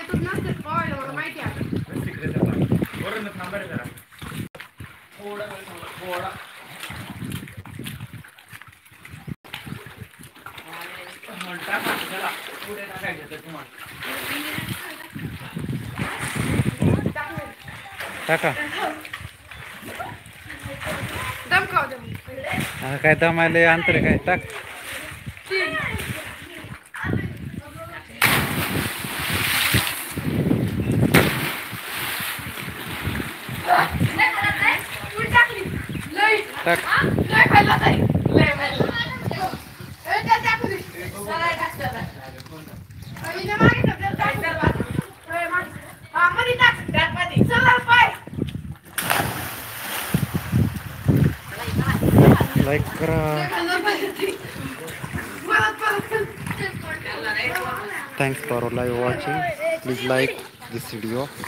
येतच नसते पोहायला मला माहिती आहे. वरून थांबा रे जरा थोडा थोडा टाका चला पुढे टाकायचं तर तुम्हाला टाका दम खाऊ दे. आता काय दमायला अंतर काय टाक. टाक लाईक करा. Thanks for live watching. Please like this video.